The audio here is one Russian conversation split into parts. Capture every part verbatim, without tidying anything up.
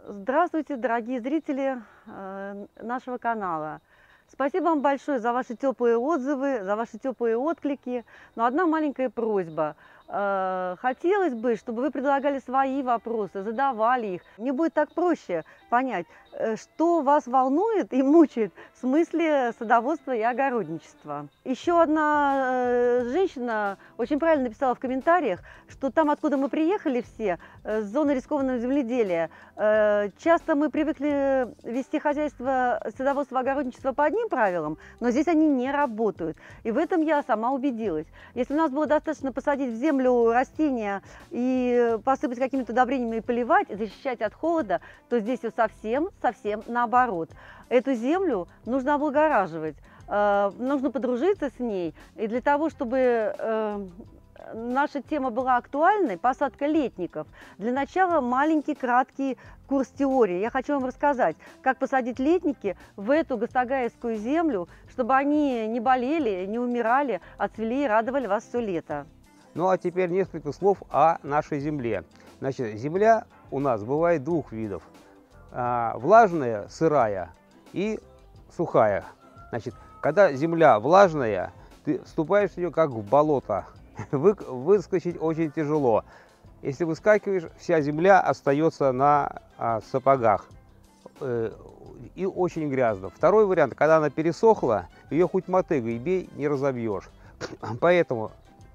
Здравствуйте, дорогие зрители э, нашего канала. Спасибо вам большое за ваши теплые отзывы, за ваши теплые отклики. Но одна маленькая просьба. Э, Хотелось бы, чтобы вы предлагали свои вопросы, задавали их. Мне будет так проще понять, э, что вас волнует и мучает в смысле садоводства и огородничества. Еще одна э, женщина очень правильно написала в комментариях, что там, откуда мы приехали все, э, с зоны рискованного земледелия, э, часто мы привыкли вести хозяйство, садоводство, огородничество по одним правилам, но здесь они не работают. И в этом я сама убедилась. Если у нас было достаточно посадить в землю растения и посыпать какими-то удобрениями и поливать, и защищать от холода, то здесь все совсем, совсем наоборот. Эту землю нужно облагораживать, э, нужно подружиться с ней. И для того, чтобы э, наша тема была актуальной, посадка летников, для начала маленький краткий курс теории. Я хочу вам рассказать, как посадить летники в эту гастагаевскую землю, чтобы они не болели, не умирали, а цвели и радовали вас все лето. Ну а теперь несколько слов о нашей земле. Значит, земля у нас бывает двух видов. А, влажная, сырая и сухая. Значит, когда земля влажная, ты вступаешь в нее как в болото. Вы, выскочить очень тяжело. Если выскакиваешь, вся земля остается на а, сапогах. Э, и очень грязно. Второй вариант, когда она пересохла, ее хоть мотыгой бей, не разобьешь. Поэтому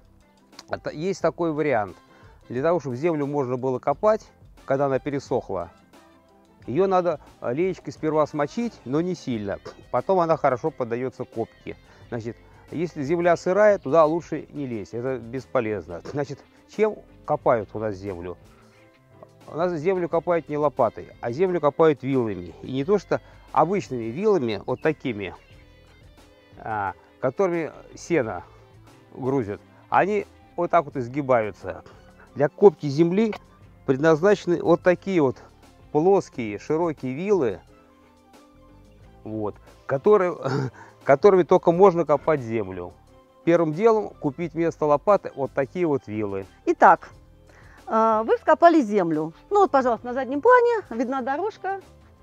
есть такой вариант. Для того, чтобы землю можно было копать, когда она пересохла, ее надо леечкой сперва смочить, но не сильно. Потом она хорошо поддается копке. Значит, если земля сырая, туда лучше не лезть. Это бесполезно. Значит, чем копают у нас землю? У нас землю копают не лопатой, а землю копают вилами. И не то что обычными вилами, вот такими, которыми сено грузят. Они вот так вот изгибаются. Для копки земли предназначены вот такие вот плоские, широкие вилы, вот, которые, которыми только можно копать землю. Первым делом купить вместо лопаты вот такие вот вилы. Итак, вы вскопали землю. Ну вот, пожалуйста, на заднем плане видна дорожка,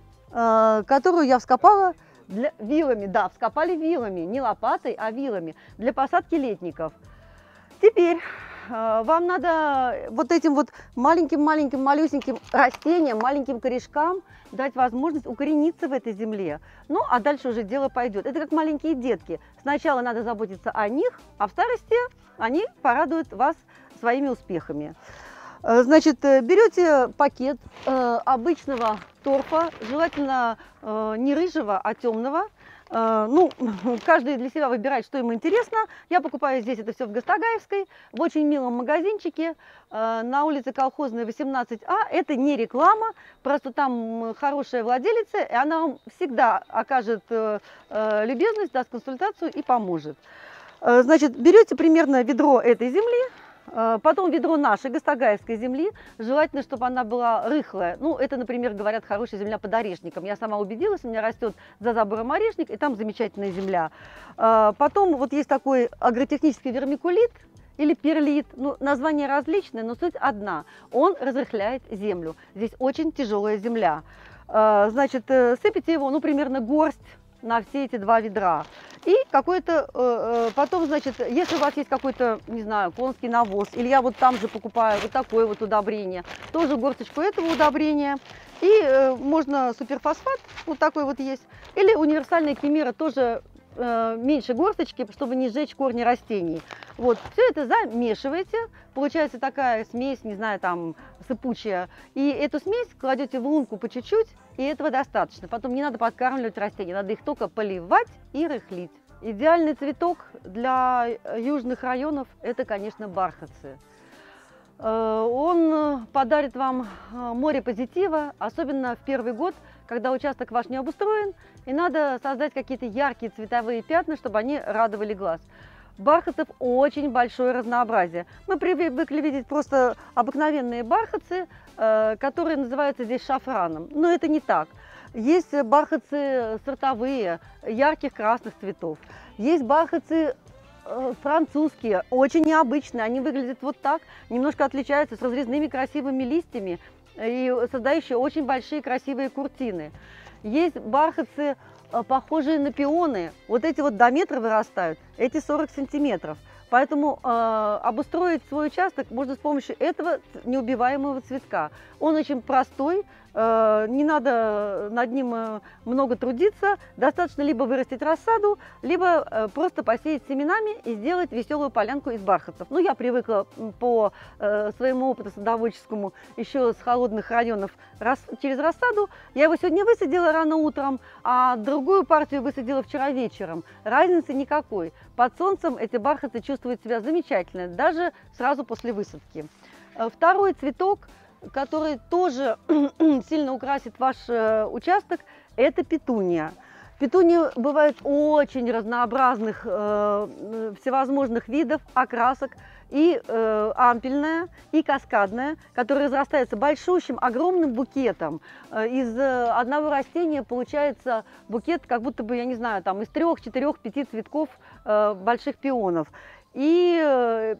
которую я вскопала для вилами. Да, вскопали вилами, не лопатой, а вилами для посадки летников. Теперь э, вам надо вот этим вот маленьким-маленьким, малюсеньким растениям, маленьким корешкам дать возможность укорениться в этой земле. Ну, а дальше уже дело пойдет. Это как маленькие детки. Сначала надо заботиться о них, а в старости они порадуют вас своими успехами. Э, значит, берете пакет э, обычного торфа, желательно э, не рыжего, а темного. Ну, каждый для себя выбирает, что ему интересно. Я покупаю здесь это все в Гастагаевской, в очень милом магазинчике на улице Колхозной, восемнадцать А. Это не реклама, просто там хорошая владелица, и она вам всегда окажет любезность, даст консультацию и поможет. Значит, берете примерно ведро этой земли, потом ведро нашей гастагаевской земли, желательно, чтобы она была рыхлая. Ну, это, например, говорят, хорошая земля под орешником. Я сама убедилась, у меня растет за забором орешник, и там замечательная земля. Потом вот есть такой агротехнический вермикулит или перлит. Ну, название различное, но суть одна. Он разрыхляет землю. Здесь очень тяжелая земля. Значит, сыпите его, ну, примерно горсть на все эти два ведра. И какой-то, э, потом, значит, если у вас есть какой-то, не знаю, конский навоз, или я вот там же покупаю вот такое вот удобрение, тоже горсточку этого удобрения. И э, можно суперфосфат, вот такой вот есть, или универсальная химера, тоже э, меньше горсточки, чтобы не сжечь корни растений. Вот, все это замешиваете, получается такая смесь, не знаю, там, сыпучая. И эту смесь кладете в лунку по чуть-чуть, и этого достаточно. Потом не надо подкармливать растения, надо их только поливать и рыхлить. Идеальный цветок для южных районов – это, конечно, бархатцы. Он подарит вам море позитива, особенно в первый год, когда участок ваш не обустроен, и надо создать какие-то яркие цветовые пятна, чтобы они радовали глаз. Бархатцев очень большое разнообразие. Мы привыкли видеть просто обыкновенные бархатцы, которые называются здесь шафраном, но это не так. Есть бархатцы сортовые, ярких красных цветов. Есть бархатцы французские, очень необычные. Они выглядят вот так, немножко отличаются, с разрезными красивыми листьями. и создающие очень большие красивые куртины. Есть бархатцы, похожие на пионы. Вот эти вот до метра вырастают, эти сорок сантиметров. Поэтому э, обустроить свой участок можно с помощью этого неубиваемого цветка. Он очень простой, э, не надо над ним э, много трудиться. Достаточно либо вырастить рассаду, либо э, просто посеять семенами и сделать веселую полянку из бархатцев. Ну, я привыкла по э, своему опыту садоводческому еще с холодных районов рас, через рассаду. Я его сегодня высадила рано утром, а другую партию высадила вчера вечером. Разницы никакой. Под солнцем эти бархатцы чувствуют себя замечательно, даже сразу после высадки. Второй цветок, который тоже сильно украсит ваш участок, это петуния. Петунии бывают очень разнообразных, э, всевозможных видов, окрасок. И э, ампельная, и каскадная, которая разрастается большущим, огромным букетом. Э, из э, одного растения получается букет, как будто бы, я не знаю, там из трех, четырех, пяти цветков э, больших пионов. И э,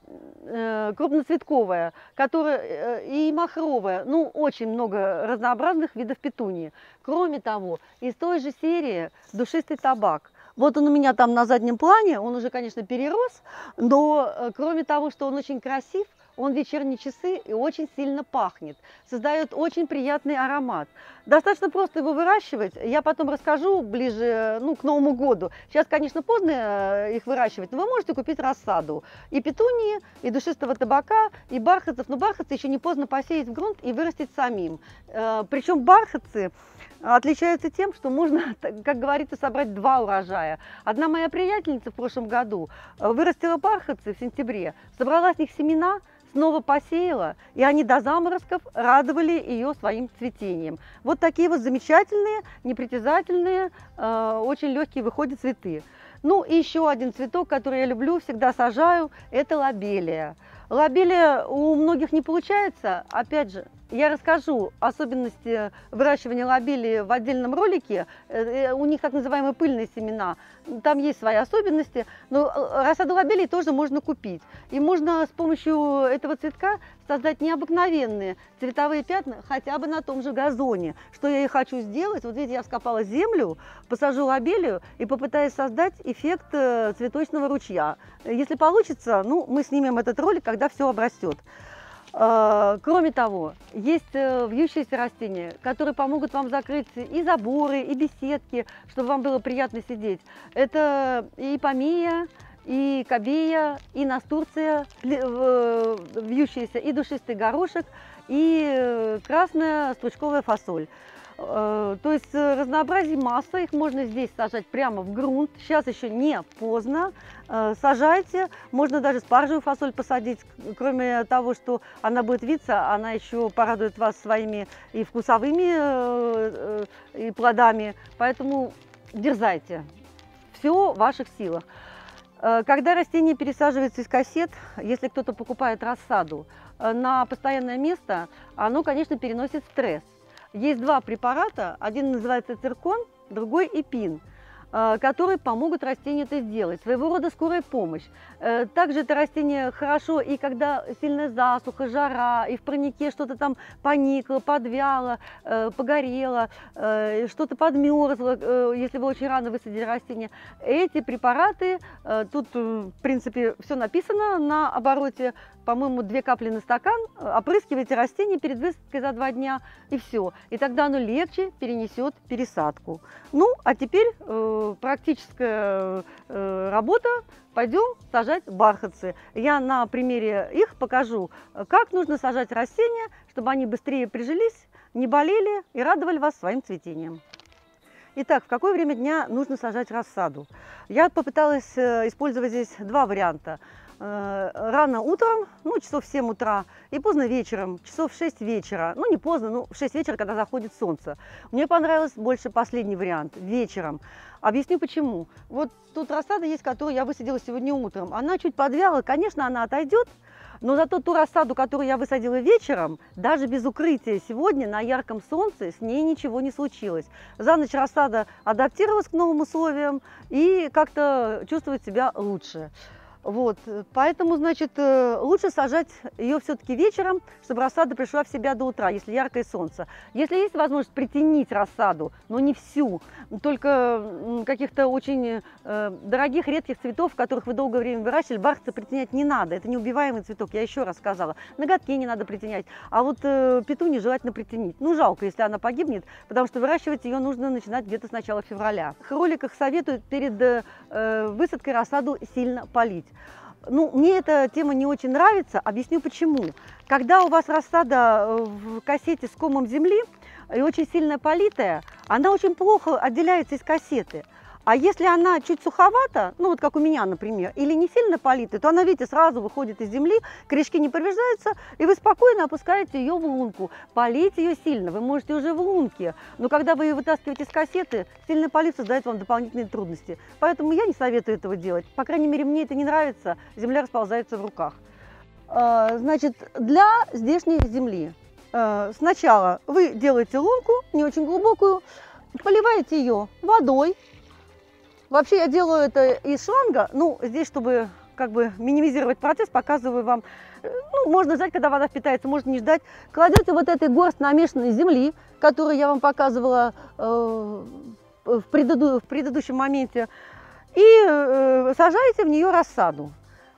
э, крупноцветковая, которая, э, и махровая. Ну, очень много разнообразных видов петунии. Кроме того, из той же серии душистый табак. Вот он у меня там на заднем плане, он уже, конечно, перерос, но э, кроме того, что он очень красив, он в вечерние часы и очень сильно пахнет, создает очень приятный аромат. Достаточно просто его выращивать, я потом расскажу ближе, ну, к Новому году. Сейчас, конечно, поздно их выращивать, но вы можете купить рассаду и петунии, и душистого табака, и бархатцев, но бархатцы еще не поздно посеять в грунт и вырастить самим. Э, причем бархатцы отличаются тем, что можно, как говорится, собрать два урожая. Одна моя приятельница в прошлом году вырастила бархатцы в сентябре, собрала с них семена, снова посеяла, и они до заморозков радовали ее своим цветением. Вот такие вот замечательные, непритязательные, э, очень легкие выходят цветы. Ну и еще один цветок, который я люблю, всегда сажаю, это лобелия. Лобелия у многих не получается, опять же, я расскажу особенности выращивания лобелии в отдельном ролике. У них так называемые пыльные семена. Там есть свои особенности, но рассаду лобелии тоже можно купить. И можно с помощью этого цветка создать необыкновенные цветовые пятна хотя бы на том же газоне. Что я и хочу сделать. Вот видите, я вскопала землю, посажу лобелию и попытаюсь создать эффект цветочного ручья. Если получится, ну, мы снимем этот ролик, когда все обрастет. Кроме того, есть вьющиеся растения, которые помогут вам закрыть и заборы, и беседки, чтобы вам было приятно сидеть. Это и помея, и кабея, и настурция вьющаяся, и душистый горошек, и красная стручковая фасоль. То есть разнообразие масса, их можно здесь сажать прямо в грунт. Сейчас еще не поздно. Сажайте, можно даже спаржевую фасоль посадить. Кроме того, что она будет виться, она еще порадует вас своими и вкусовыми и плодами. Поэтому дерзайте. Все в ваших силах. Когда растение пересаживается из кассет, если кто-то покупает рассаду на постоянное место, оно, конечно, переносит стресс. Есть два препарата, один называется циркон, другой эпин, которые помогут растению это сделать, своего рода скорая помощь. Также это растение хорошо и когда сильная засуха, жара, и в парнике что-то там поникло, подвяло, погорело, что-то подмерзло, если вы очень рано высадили растение. Эти препараты, тут в принципе все написано на обороте, по-моему, две капли на стакан, опрыскивайте растение перед высадкой за два дня, и все. И тогда оно легче перенесет пересадку. Ну, а теперь э, практическая э, работа. Пойдем сажать бархатцы. Я на примере их покажу, как нужно сажать растения, чтобы они быстрее прижились, не болели и радовали вас своим цветением. Итак, в какое время дня нужно сажать рассаду? Я попыталась использовать здесь два варианта. Рано утром, ну, часов в семь утра, и поздно вечером, часов в шесть вечера. Ну, не поздно, ну, в шесть вечера, когда заходит солнце. Мне понравился больше последний вариант, вечером. Объясню почему. Вот тут рассада есть, которую я высадила сегодня утром. Она чуть подвяла, конечно, она отойдет, но зато ту рассаду, которую я высадила вечером, даже без укрытия сегодня на ярком солнце, с ней ничего не случилось. За ночь рассада адаптировалась к новым условиям и как-то чувствует себя лучше. Вот, поэтому, значит, лучше сажать ее все-таки вечером, чтобы рассада пришла в себя до утра, если яркое солнце. Если есть возможность притенить рассаду, но не всю, только каких-то очень э, дорогих, редких цветов, которых вы долгое время выращивали, бархатцы притенять не надо. Это неубиваемый цветок, я еще раз сказала. Ноготки не надо притенять, а вот э, петунью желательно притенить. Ну, жалко, если она погибнет, потому что выращивать ее нужно начинать где-то с начала февраля. В роликах советуют перед э, высадкой рассаду сильно полить. Ну, мне эта тема не очень нравится, объясню почему. Когда у вас рассада в кассете с комом земли и очень сильно политая, она очень плохо отделяется из кассеты. А если она чуть суховата, ну вот как у меня, например, или не сильно политая, то она, видите, сразу выходит из земли, корешки не повреждаются, и вы спокойно опускаете ее в лунку. Полить ее сильно вы можете уже в лунке, но когда вы ее вытаскиваете из кассеты, сильно полив создает вам дополнительные трудности. Поэтому я не советую этого делать. По крайней мере, мне это не нравится, земля расползается в руках. Значит, для здешней земли сначала вы делаете лунку, не очень глубокую, поливаете ее водой. Вообще я делаю это из шланга, ну, здесь, чтобы как бы минимизировать процесс, показываю вам, ну, можно ждать, когда вода впитается, можно не ждать. Кладете вот этой горсть намешанной земли, которую я вам показывала э, в, преду, в предыдущем моменте, и э, сажаете в нее рассаду.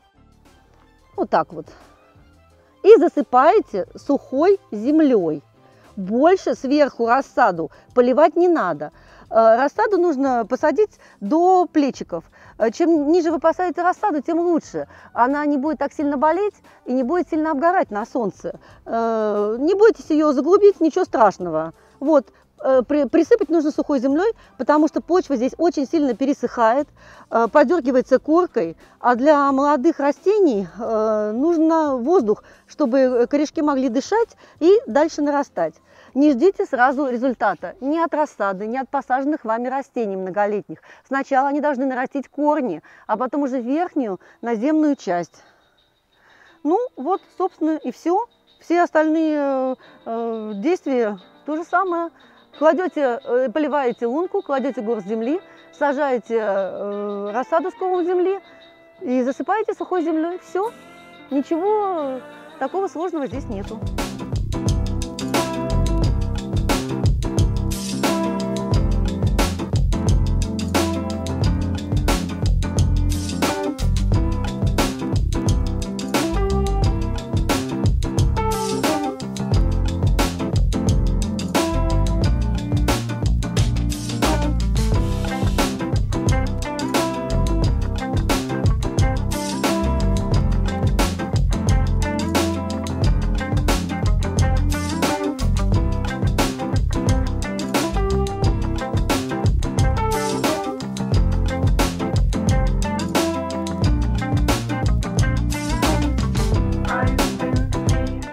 Вот так вот. И засыпаете сухой землей. Больше сверху рассаду поливать не надо. Рассаду нужно посадить до плечиков. Чем ниже вы посадите рассаду, тем лучше. Она не будет так сильно болеть и не будет сильно обгорать на солнце. Не бойтесь ее заглубить, ничего страшного. Вот. Присыпать нужно сухой землей, потому что почва здесь очень сильно пересыхает, подергивается коркой, а для молодых растений нужно воздух, чтобы корешки могли дышать и дальше нарастать. Не ждите сразу результата ни от рассады, ни от посаженных вами растений многолетних. Сначала они должны нарастить корни, а потом уже верхнюю наземную часть. Ну вот, собственно, и все. Все остальные э, действия то же самое. Кладете, э, поливаете лунку, кладете горсть земли, сажаете э, рассаду с комом земли и засыпаете сухой землей. Все. Ничего такого сложного здесь нету.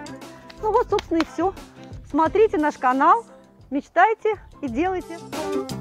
Собственно, и все. Смотрите наш канал, мечтайте и делайте.